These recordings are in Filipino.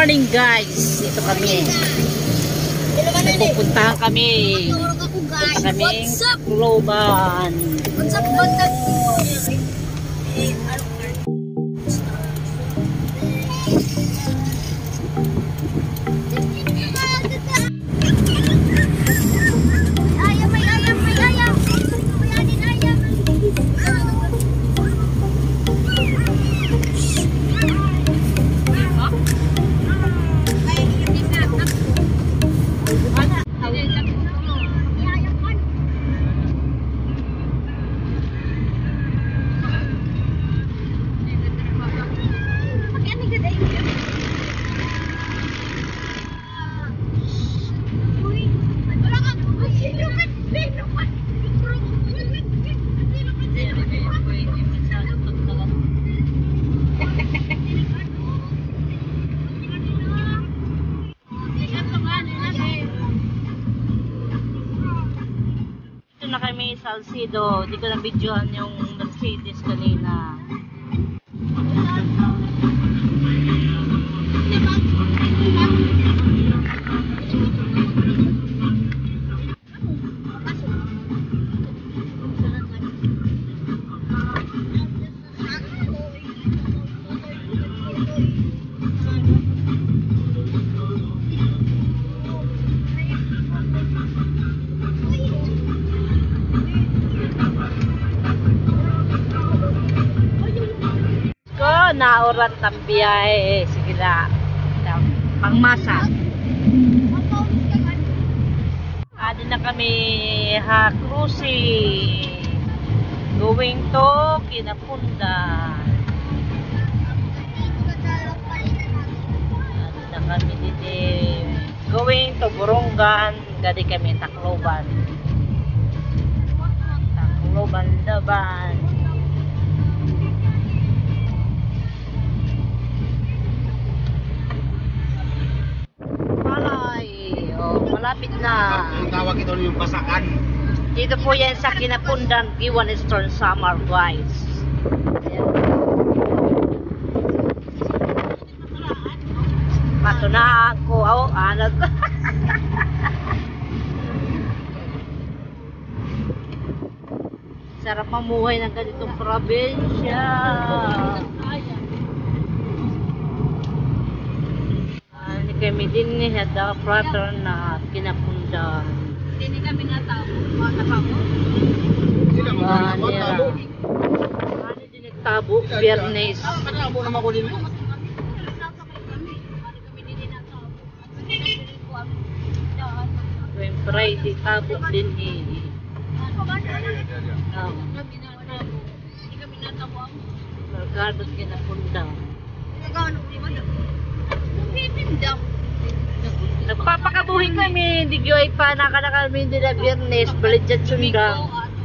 morning guys. Ito kami. Pupuntahan kami. Punta kaming Tacloban. What's up? Na kami Salcido, di ko na videohan yung Mercedes kanina. Nauran tambiyay, sige na pangmasa. Adi na kami cruising going to Kinapunda. Adi na kami dito going to Borongan, gadi kami Tacloban Daban. Malapit na. Tawag ito yung Basakan. Dito po yan sa Kinapundan, Giwan Eastern Samar guys. Matunaan ko. Oh, anak. Sarap mamuhay ng ganitong probinsya. Kami din ni Hada Prater na Kinapundan. Hindi kami natabo. Matabo. Ano din nagtabo? Biyernes. Matabo naman ko din mo. Tuwing Friday, tabo din eh. Hindi kami natabo. Merkado Kinapundan. Nagpapakabuhin kami, hindi ko ay panaka kami nila Biyernes, balik dyan sundang.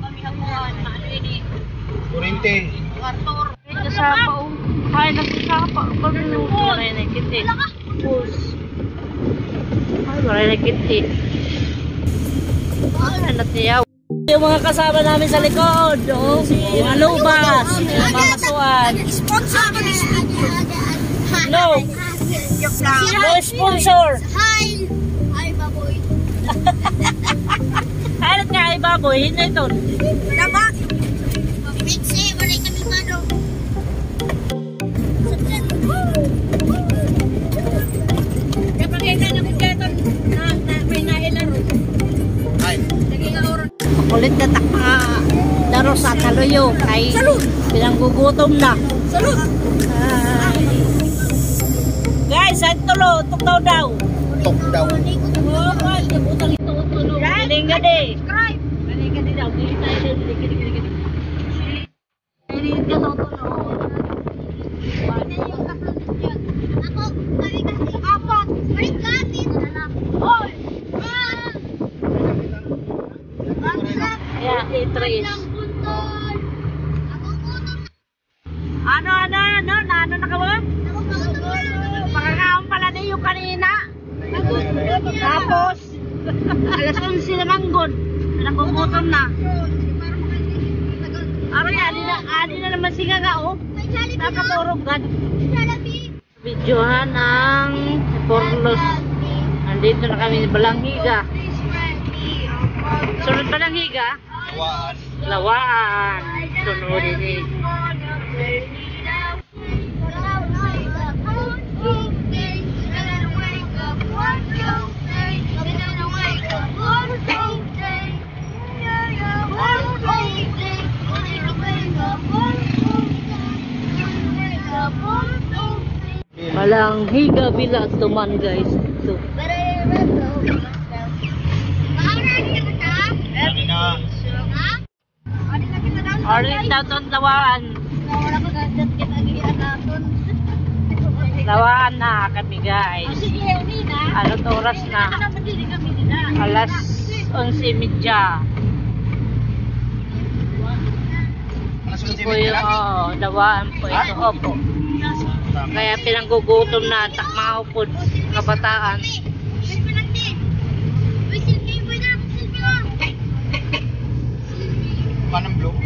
Kurente. Kasapa o, kaya nagsasapa, pag-minuto na rin ang kiti. Ay, maray na kiti. Ay, natiyaw. Yung mga kasama namin sa likod, si Malubas, si Mamasuan. No! No sponsor! Hi! Hi, baboy! Halit nga ay baboy, hindi ito. Tama! Mitzi, wala kami ano. Kapag ina na kaya na may nailaro. Ay. Naging oras. Makulit na takpa daro sa kaluyo kay pinanggugutom na. Salud! Guys, saan tulo? Tuktaw daw. Tok daw. Galing ka di. Subscribe! Galing ka di daw. Galing tayo. Galing ka daw tulo. Ako, kami kasi apat. May kanin. Hoy! Kaya, itris. Ano na ka ba? Pakakaon pala na yung kanina. Tapos, alas 11 na manggod. Nagugutom na. Aray, adi na naman siya nga, oh. Nakaturog gan. Videohan ang Porlos. Nandito na kami sa Balanghiga. Sunod Balanghiga? Lawaan. Lawaan. Sunodin eh. Balanghiga Villa Tuman guys. Ito. Ano na? Orin taton Lawaan. Lawaan na kami guys. Anong oras na? Alas 11:30. Ito po yung Lawaan po ito. Opo. Kaya pinanggugutom na mga upod kabataan. Panang blue?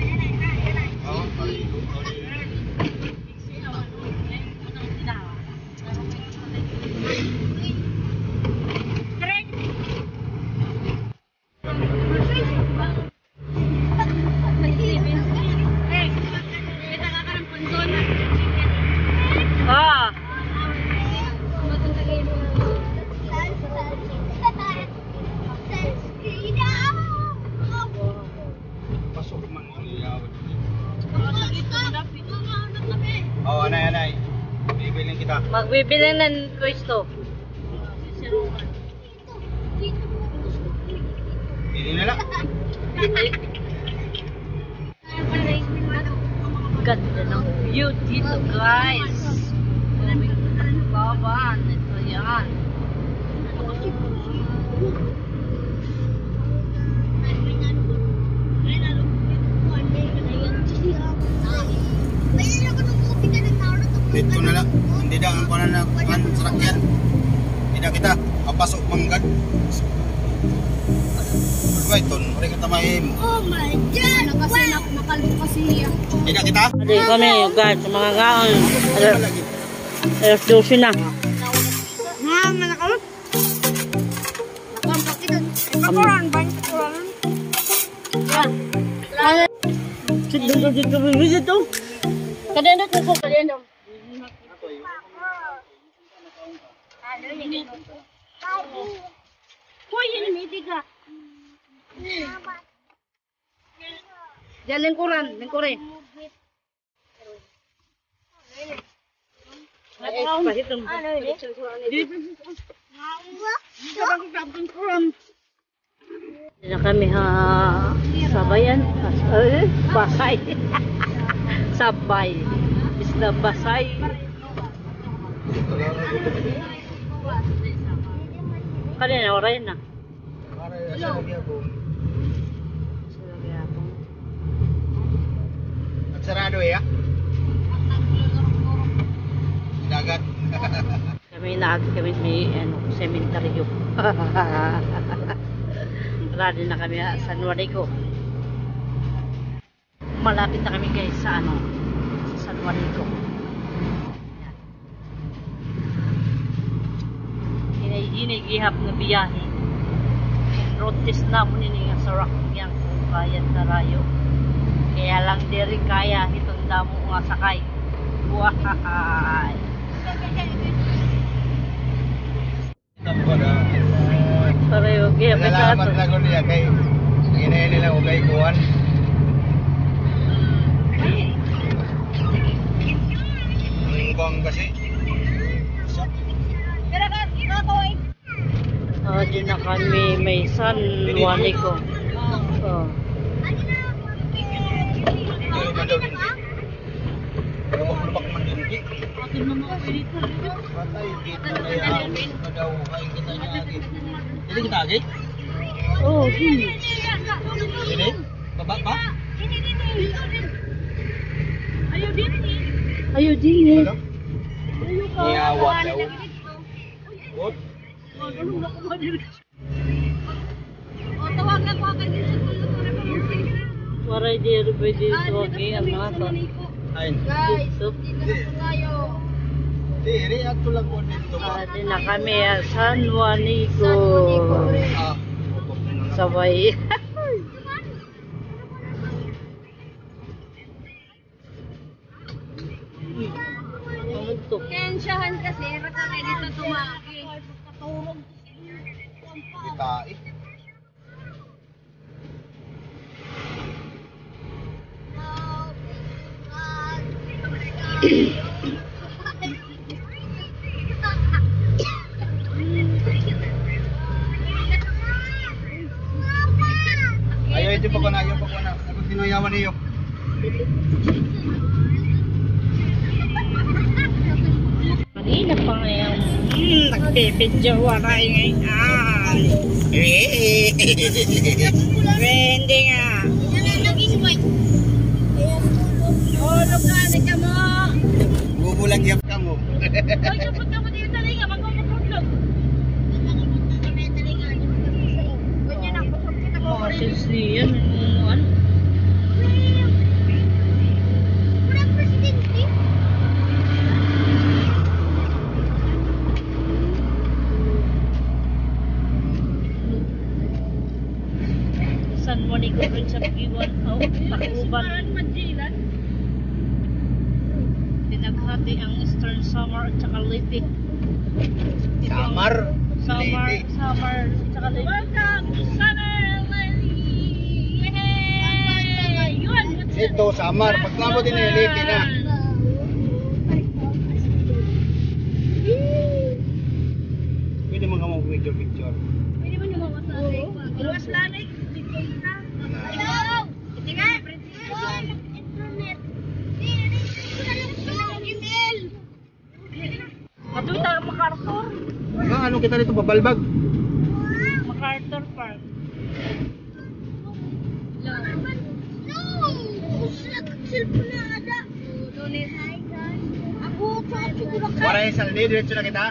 Ah. Pasok man. Oh, anay. Bibiling kita. Magbibilang ng pwesto. Bili na lang. Ganda ng view dito guys. Laban. Ito yan. Dito na lang. Hindi na ang panan na sakyan. Hindi na kita. Papasok manggad. Wait, ton. Mari kita mahim. Oh my God! Kasi nakalbo kasi niya. Hindi na kita. Adi kami guys, mga gaon. Alas 12 na. Ha, manakot? Nakampak ito. Kapuran ba? Kapuran? Yan. Dito. Kadendot ko kadendot. Hoy, ini miti ka. Diyan lingkuran. Pahitom. Hindi na kami sabayan. Basay. Sabay. Isla Basay. Kanina oray na. Sarado ya? Dagat. Kami may sementeryo. Ready na kami sa San Juanico. Malapit na kami guys sa San Juanico. Hinay-gihap na biyahe. Road test na mo nini nga sa Rakyang kung kaya sa rayo. Kaya lang di rin kaya itong damo nga sakay. Wahay! Pareho, gihap na sa Salamat lang ko niya kay ginahin nila ko kay Kuhan. Kuhan kasi. Di na kami may San Juanico. Pero magbulbak man din di. Patay dito na yan. Kadaw kain kita niya agit. Hindi kita agit? Oh, hindi. Hindi? Baba pa? Ayaw din eh. Iyawan daw. What? Waray di rin pwede ito ang mga to. Ayun. Guys, dito na po tayo. Diri at lang po dito ba? Di na kami San Juanico. Ah. Sabay. Kamuntok. Kensyahan kasi, rata na dito tumaki. Katurog. Kita eh. Ayo itu pokoknya, ayo pokoknya. Aku sinoyawan iyo. Kanina pa ngayon. Nagpipidyo wala ngayon. Hindi nga. Tulog ka, nagka mo. Bubulag yap ka mo. Ay, sapot ka mo dito talinga, magpapatulog. Ganyan ang kusog kita ko. Moses niyan. Ano? Walang presidente. San Juanico rin sa Iwan. Oh, Takuban. Tinaghati ang Eastern Samar at saka Leyte. Samar. Samar, Leyte. Samar, at saka Leyte. Welcome to Summer Lady. Yay! Yun, what's it? Ito, Samar. Pagkabot din yung Leyte na. Pwede mo ka mag-picture. Pwede mo naman masabi. Iwas lanay. Ikaw! Ito nga, internet. Email. Matuloy tayo MacArthur. Ah, ano kita dito, babalbag? MacArthur Park. No! Cellphone na ada. Doon ako, siguro ka. Para yung saldi, diretso na kita.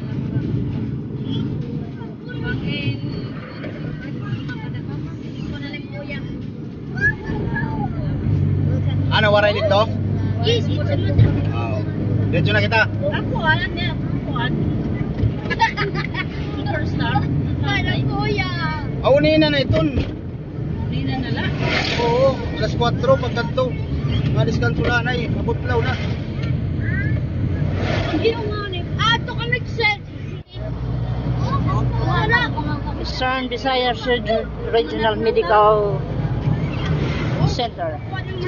Ano, waray dito? Yes, Wow. Diretso na kita. Ako, alam niya. Ako, Superstar. Parang kuya. Aunin na ito. Hindi na nala. Oo, alas 4 pagkanto. Malis kan sulanay, mabutlaw na. Hindi mo nga ni. Ato ka nag-set. Wala. Eastern Visayas Regional Medical Center.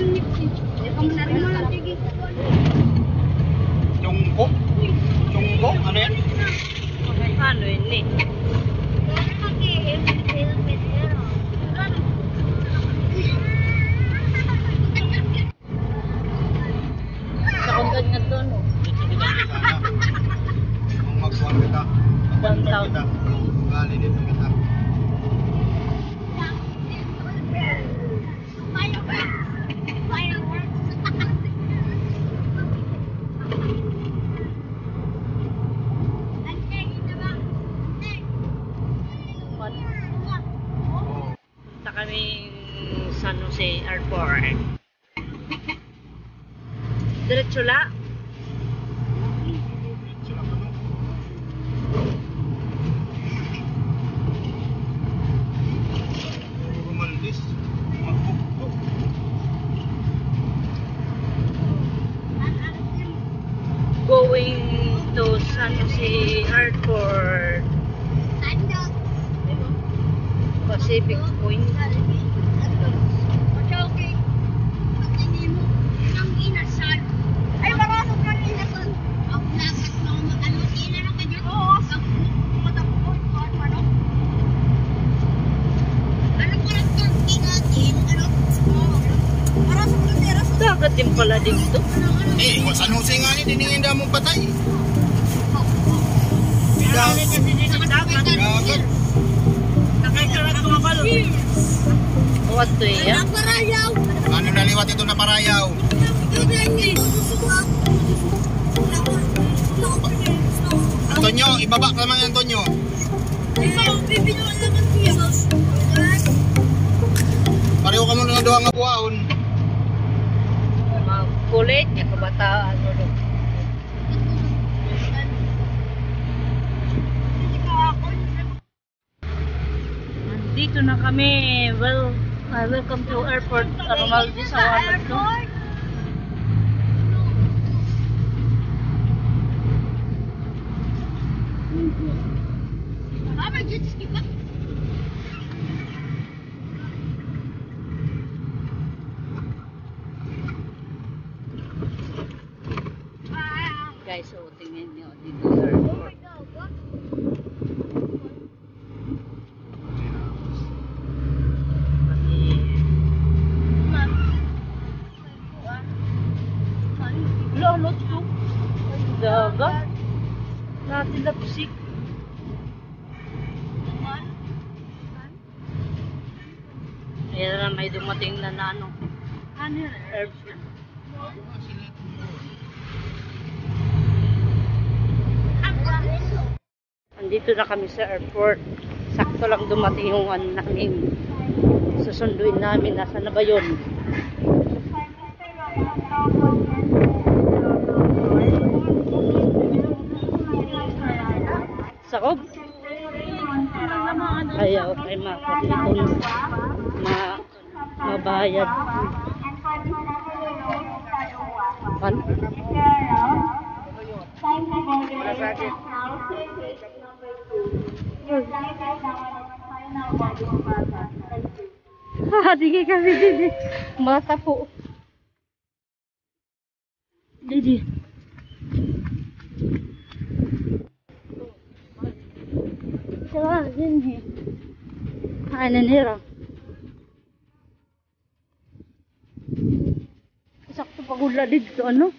Chungko? Chungko? Ano yan? Ano yun eh? Sa kunggan nga to, no? Kung magkuhan kita. Downtown. Kita. Gali dito kita. Punta kami San Jose Airport. Diretso la. Rumaldis. Magbukto. Going to San Jose Airport. Pacific Point. Ay, marasok ng inasal. Ang lakas na ano, ina na kayo. Oo, sa matapos ko, ano? Ano ko lang turkey natin? Ano? Marasok ng teras. Dagat din pala dito. Eh, kung San Jose nga ni, dininginda mong patay. Dagat kasi din ang dagat. Dagat. Nakakarat ko nga palo. What to iya? Parayaw. Ano naliwat ito na parayaw? Antonio, ibaba ka naman Antonio. Pareho ka muna ng duha nga buhaon. Mga kulit, yung kabataan. Nandito na kami. Well, welcome to airport. Romualdez Awan to. Mama, jet ski ba? Guys, so tingnan nyo dito sa airport. Lolo to. Daga. Natin lapsik. Ayan na may dumating na ano. Ano yun? Airport. Andito na kami sa airport. Sakto lang dumating yung ano namin. Susunduin namin. Nasaan na ba yun? Sakob? Ayaw kay makapitong mabayad. Ano? Tingin kami didi. Mata po. Didi. Salah sini. Ano nira? Sakto pagula dito ano?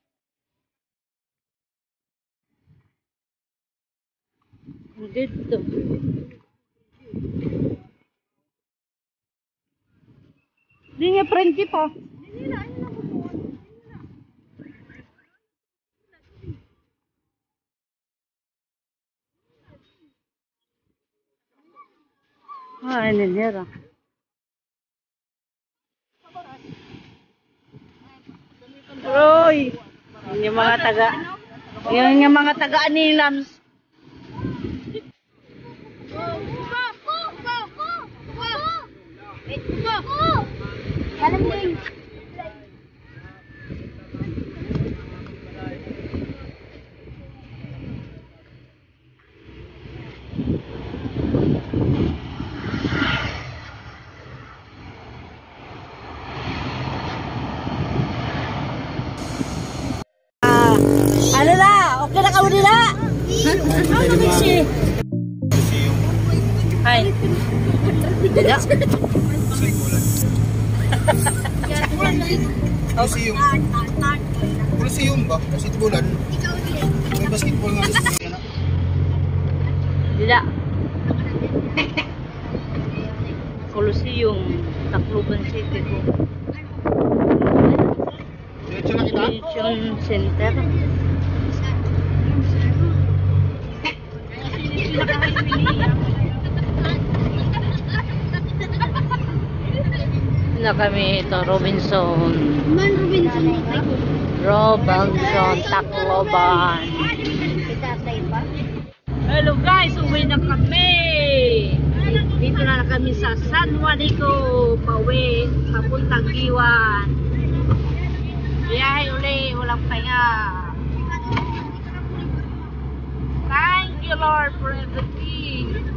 Dito. Di nga prenti pa. Ano nira? Roy! Yung mga taga Anilams. Ano na? Okay na kamo nila? Ano ba siya? Hi. Tidak. Coliseum. Coliseum ba? Kasi bulan. May basketball nga sa Pilipinas. Tidak. Coliseum, Tacloban City po. Diretso na kita. Convention Center. Na kami ito, Robinson. Man, Robinson. Robinson, Tacloban. Hello guys, uwi na kami. Dito na kami sa San Juanico, pauwi, papuntang Giwan. Biyahe uli, walang pahinga. Thank you Lord for everything.